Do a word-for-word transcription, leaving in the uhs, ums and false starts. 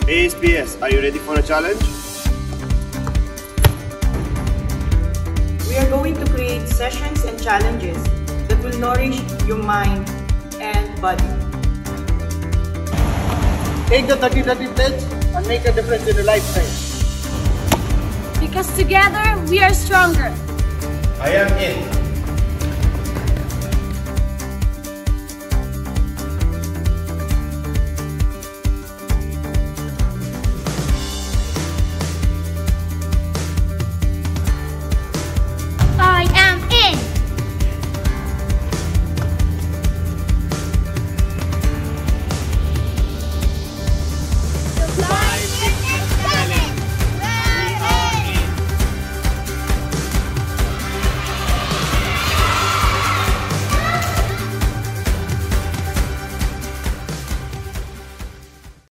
A S P S, are you ready for a challenge? We are going to create sessions and challenges that will nourish your mind and body. Take the thirty thirty pledge and make a difference in your lifestyle. Because together we are stronger. I am in.